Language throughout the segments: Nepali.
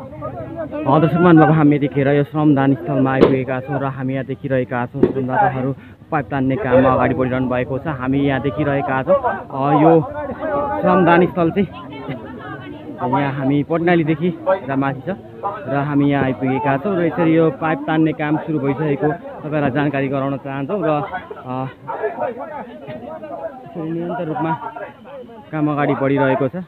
दर्शकमान बाबु हामी यतिखेर यो श्रमदान स्थलमा आइपुगेका छौँ र हामी यहाँ देखिरहेका छौँ श्रमदाताहरू पाइप तान्ने काममा अगाडि बढिरहनु भएको छ। हामी यहाँ देखिरहेका छौँ यो श्रमदान स्थल चाहिँ यहाँ हामी पटनालीदेखि माथि छ र हामी यहाँ आइपुगेका छौँ र यसरी यो पाइप तान्ने काम सुरु भइसकेको तपाईँलाई जानकारी गराउन चाहन्छौँ र निरन्तर रूपमा काम अगाडि बढिरहेको छ।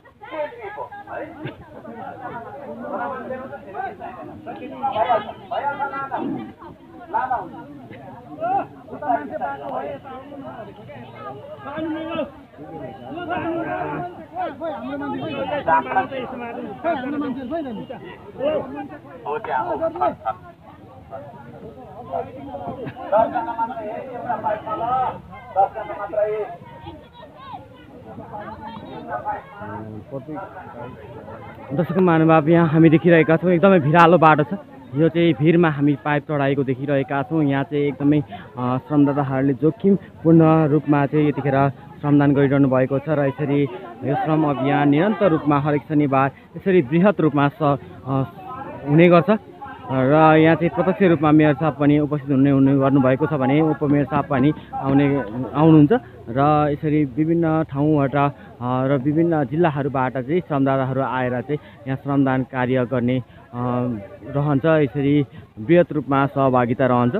दर्शक महानुभाव यहाँ हामी देखिरहेका छौँ एकदमै भिरालो बाटो छ। यो चाहिँ भिरमा हामी पाइप चढाएको देखिरहेका छौँ। यहाँ चाहिँ एकदमै श्रमदाताहरूले जोखिमपूर्ण रूपमा चाहिँ यतिखेर श्रमदान गरिरहनु भएको छ र यसरी यो श्रम अभियान निरन्तर रूपमा हरेक शनिबार यसरी बृहत रूपमा हुने गर्छ र यहाँ चाहिँ प्रत्यक्ष रूपमा मेयर साहब पनि उपस्थित हुने गर्नुभएको छ भने उपमेयर साहब पनि आउनुहुन्छ र यसरी विभिन्न ठाउँबाट र विभिन्न जिल्लाहरूबाट चाहिँ श्रमदाताहरू आएर चाहिँ यहाँ श्रमदान कार्य गर्ने रहन्छ। यसरी बृहत रूपमा सहभागिता रहन्छ।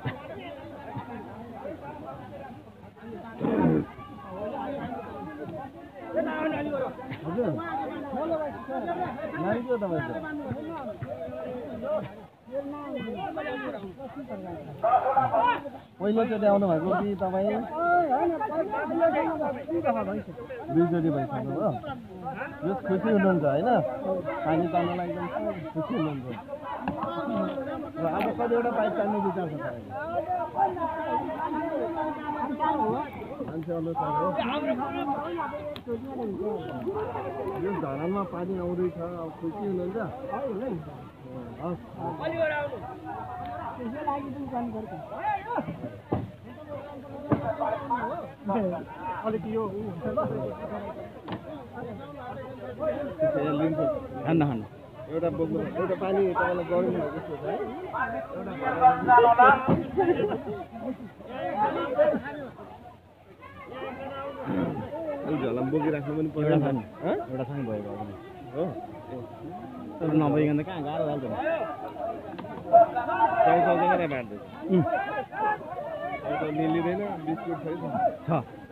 पहिलोचोटि आउनु भएको कि तपाईँ दुईचोटि भइसक्नु हो। यो खुसी हुनुहुन्छ होइन? पानी तान्नलाई एकदम खुसी हुनुहुन्छ र अब कतिवटा पाइप तान्ने विचार छ मान्छे अनुसार हो। यो धरानमा पानी आउँदैछ, अब खुसी हुनुहुन्छ? अलिक यो एउटा बोक्नु एउटा पानी तपाईँलाई गरौँ जस्तो छ है। झलम बोकिराख्नु पनि पर्यो। एउटा ठाउँ भयो हो नभइकन त कहाँ गाह्रो हाल्छ चाउचाउसँग बाँड्दैछ। मिलिँदैन बिस्कुट छ।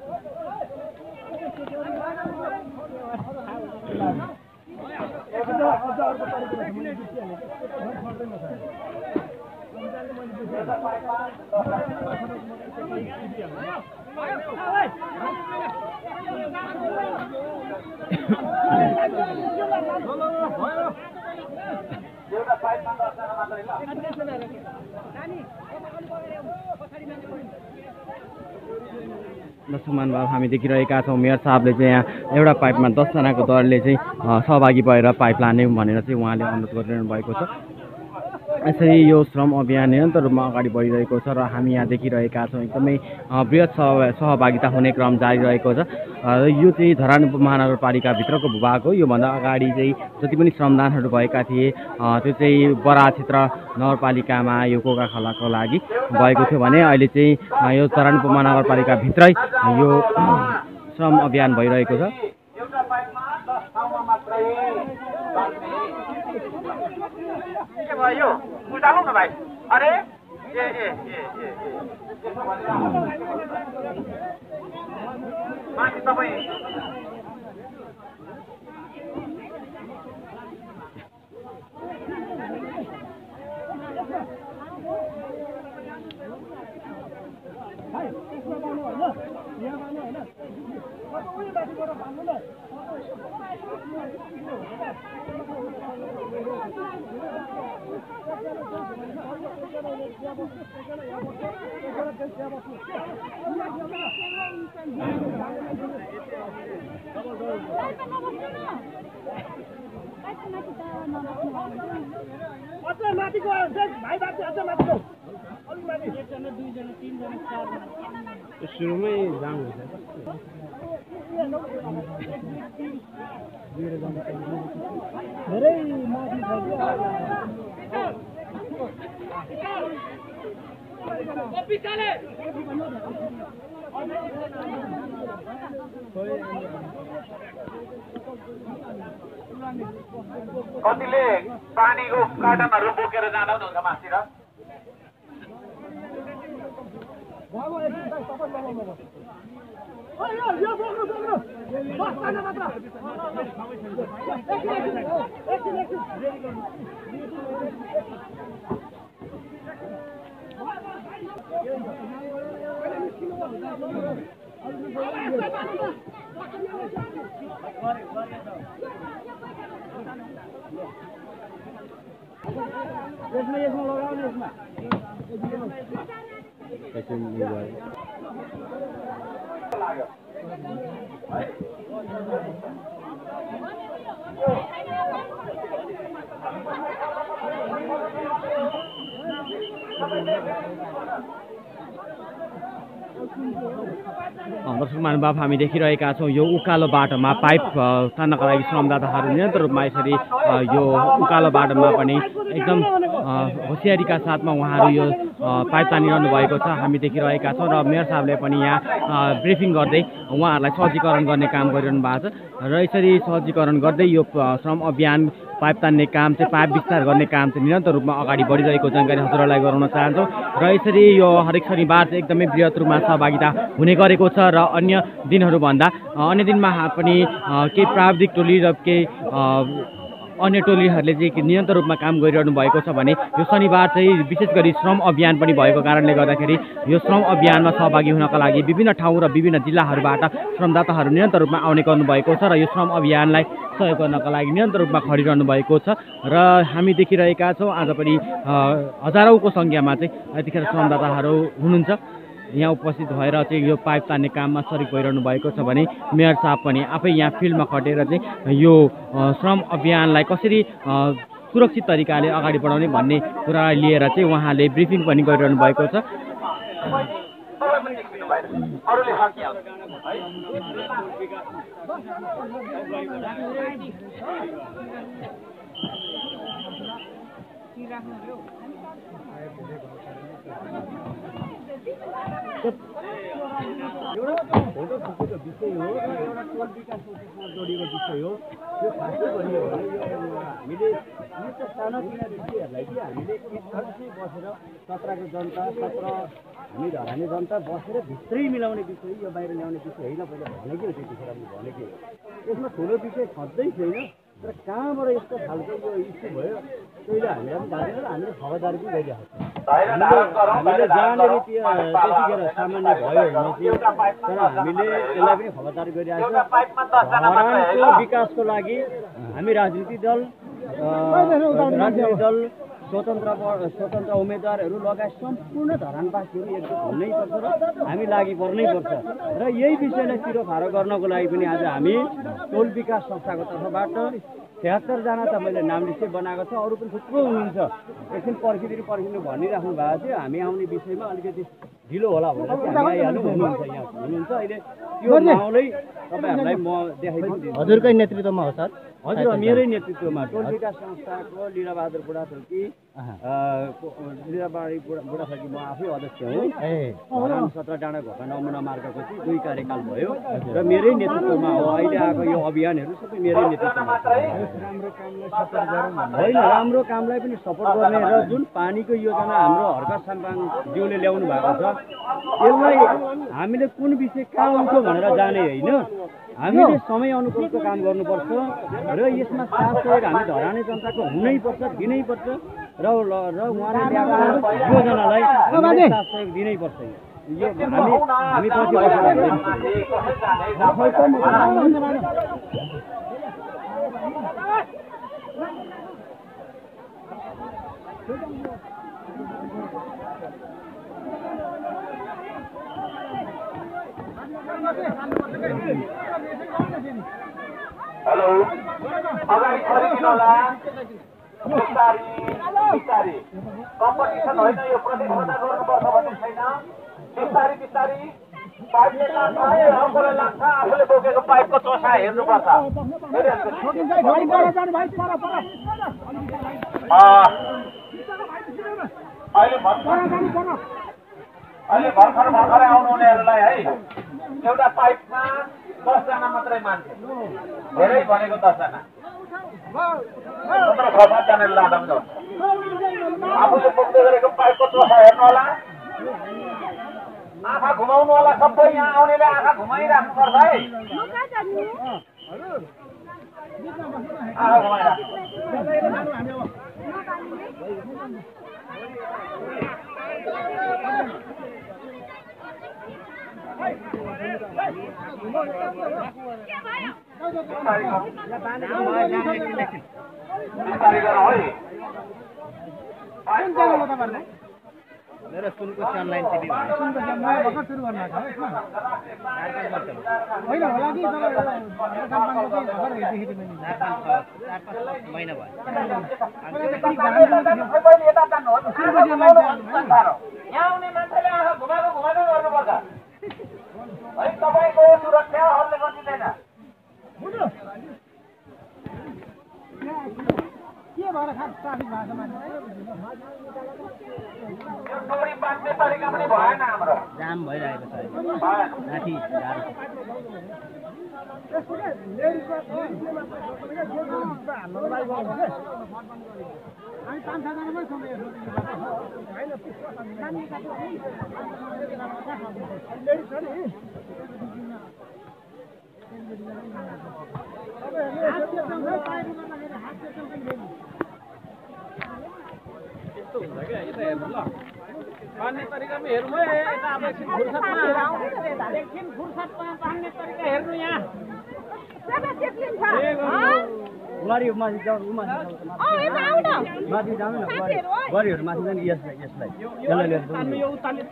दर्शकमान बाबु हामी देखिरहेका छौँ मेयर साहबले चाहिँ यहाँ एउटा पाइपमा 10 जनाको दरले चाहिँ सहभागी भएर पाइप लाने भनेर चाहिँ उहाँले अनुरोध गरिरहनु भएको छ। यसरी यो श्रम अभियान निरन्तर रूपमा अगाडि बढिरहेको छ र हामी यहाँ देखिरहेका छौँ एकदमै बृहत सहभागिता हुने क्रम जारी रहेको छ। यो चाहिँ धरान उपमहानगरपालिकाभित्रको भूभाग हो। योभन्दा अगाडि चाहिँ जति पनि श्रमदानहरू भएका थिए त्यो चाहिँ बरा क्षेत्र नगरपालिकामा यो कोका खोलाको लागि भएको थियो भने अहिले चाहिँ यो धरान उपमहानगरपालिकाभित्रै यो श्रम अभियान भइरहेको छ। भयो उठाउनु न भाइ। अरे माथि तपाईँ माथिको भाइ बाटो अझ माथिको अलिक माथि एकजना दुईजना तीनजना चारजना सुरुमै जाम हुन्छ। धेरै माथि छ कतिले पानीको कार्टनहरू बोकेर जाँदा पनि हुन्छ माथितिर यसमा लगाउने यसमा दर्शक महानुभाव हामी देखिरहेका छौँ यो उकालो बाटोमा पाइप तान्नका लागि श्रमदाताहरू निरन्तर रूपमा यसरी यो उकालो बाटोमा पनि एकदम होसियारीका साथमा उहाँहरू यो पाइप तानिरहनु भएको छ हामी देखिरहेका छौँ र मेयर साहबले पनि यहाँ ब्रिफिङ गर्दै उहाँहरूलाई सहजीकरण गर्ने काम गरिरहनु भएको छ र यसरी सहजीकरण गर्दै यो श्रम अभियान पाइप तान्ने काम चाहिँ पाइप विस्तार गर्ने काम चाहिँ निरन्तर रूपमा अगाडि बढिरहेको जानकारी हजुरहरूलाई गराउन चाहन्छौँ र यसरी यो हरेक शनिबार चाहिँ एकदमै बृहत रूपमा सहभागिता हुने गरेको छ र अन्य दिनहरूभन्दा अन्य दिनमा पनि केही प्राविधिक टोली र केही अन्य टोलीहरूले चाहिँ निरन्तर रूपमा काम गरिरहनु भएको छ भने यो शनिबार चाहिँ विशेष गरी श्रम अभियान पनि भएको कारणले गर्दाखेरि यो श्रम अभियानमा सहभागी हुनका लागि विभिन्न ठाउँ र विभिन्न जिल्लाहरूबाट श्रमदाताहरू निरन्तर रूपमा आउने गर्नुभएको छ र यो श्रम अभियानलाई सहयोग गर्नका लागि निरन्तर रूपमा खडिरहनु भएको छ र हामी देखिरहेका छौँ आज पनि हजारौँको सङ्ख्यामा चाहिँ यतिखेर श्रमदाताहरू हुनुहुन्छ यहाँ उपस्थित भएर चाहिँ यो पाइप तान्ने काममा सरिक भइरहनु भएको छ भने मेयर साहब पनि आफै यहाँ फिल्डमा खटेर चाहिँ यो श्रम अभियानलाई कसरी सुरक्षित तरिकाले अगाडि बढाउने भन्ने कुरालाई लिएर चाहिँ उहाँले ब्रिफिङ पनि गरिरहनु भएको छ। एउटा फोटो खिचेको विषय हो र एउटा टोल विकाससँग जोडिएको विषय हो। यो खासै भन्ने हो भने हामीले यस्तो सानोतिनो विषयहरूलाई चाहिँ हामीले एकठाउँमै बसेर सत्रको जनता हामी धराने जनता बसेर भित्रै मिलाउने विषय यो बाहिर ल्याउने विषय होइन। पहिला भनेकै हो त्यतिखेर हामी भनेकै हो यसमा ठुलो विषय खोज्दै छैन र कहाँबाट यस्तो खालको यो इस्यु भयो त्यसले हामीलाई पनि जानेर हामीले खबरदारी पनि गरिरहेको छ। हामीले जहाँनिर त्यतिखेर सामान्य भयो भने तर हामीले यसलाई पनि खबरदारी गरिरहेको छ। धरानको विकासको लागि हामी राजनीतिक दल स्वतन्त्र उम्मेदवारहरू लगायत सम्पूर्ण धरानवासीहरू एकजुट हुनैपर्छ र हामी लागि पर्नैपर्छ र यही विषयलाई तिरोफारो गर्नको लागि पनि आज हामी टोल विकास संस्थाको तर्फबाट ७६ जना त मैले नाम लिस्टै बनाएको छ। अरू पनि थुप्रो हुनुहुन्छ एकछिन पर्खिनु भनिराख्नु भएको थियो। हामी आउने विषयमा अलिकति ढिलो होला भनेर चाहिँ हामी आइहाल्नु हुनुहुन्छ अहिले त्यो माहौलै तपाईँहरूलाई म देखाइदिन्छु। हजुरकै नेतृत्वमा हो सर? हजुर मेरै नेतृत्वमा टोल विकास संस्थाको लीलाबहादुर बुढाथोकी बुढाथोकी म आफै अध्यक्ष हुँ। धरान 17 डाँडा घोका नमुना मार्गको चाहिँ 2 कार्यकाल भयो र मेरै नेतृत्वमा हो। अहिले आएको यो अभियानहरू सबै मेरै नेतृत्वमा होइन। राम्रो कामलाई पनि सपोर्ट गर्ने र जुन पानीको योजना हाम्रो हर्क साम्पाङज्यूले ल्याउनु भएको छ यसलाई हामीले कुन विषय कहाँ आउँछ भनेर जाने होइन। हामीले समय अनुकूलको काम गर्नुपर्छ र यसमा साथ सहयोग हामी धराने जनताको हुनैपर्छ दिनैपर्छ र उहाँले ल्याएको योजनालाई हामीले साथ सहयोग दिनैपर्छ। यो हामी हेलो अगाडि खरिदिनु होला बिस्तारी कम्पिटिसन होइन यो प्रतिस्पर्धा गर्नुपर्छ भन्ने छैन। बिस्तारी पाइपले लाग्छ आफूले लाग्छ आफूले बोकेको पाइपको चोसा हेर्नुपर्छ। अहिले अहिले भर्खरै आउनुहुनेहरूलाई है एउटा पाइपमा 10 जना मात्रै मान्छे धेरै भनेको 10 जना 6-7 जनाले लाँदा पनि हुन्छ आफूले बोक्दै गरेको पाइपको चोखा हेर्नु होला आँखा घुमाउनु होला सबै यहाँ आउनेले आँखा घुमाइराख्नु पर्छ है आँखा घुमाइराख्नु मेरो सुनको अनलाइन टिभी सुनको भर्खर सुरु गर्न लाग्छ यसमा होइन होला कि महिना भयो यहाँ आउने मान्छेले आँखा घुमाएको गर्नुपर्छ है तपाईँको सुरक्षा अरूले गरिदिँदैन के भएर खास ट्राफिक भएको डोरी बाँध्ने तरिका पनि भएन हाम्रो जाम भइरहेको छ माथि यस्तो हुन्छ क्या यता हेर्नु ल बाँध्ने तरिकामा हेर्नु है यता अब एकछिन फुर्सदमा बाँध्ने तरिका हेर्नु यहाँ गरी माथि जाउँ माथि जानु न गरीहरू माथि जाने यसलाई यसलाई यो उताले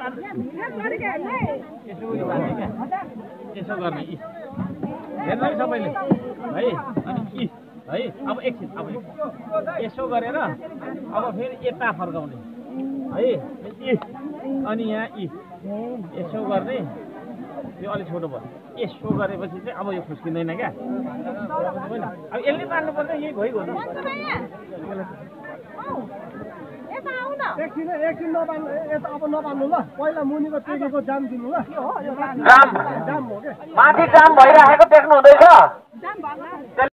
यसो गर्ने हेर्नु है सबैले है अनि है अब एकछिन अब यसो गरेर अब फेरि यता फर्काउने है अनि यहाँ यसो गर्ने यो अलिक छोटो भयो यसो गरेपछि चाहिँ अब यो खुस्किँदैन क्या होइन अब यसले बाँध्नु पर्छ यही भइगयो एकछिन नबान्नु यता अब नबान्नु ल पहिला मुनिको टेकेको जाम दिनु ल माथि जाम भइराखेको देख्नु हुँदैछ त्यसले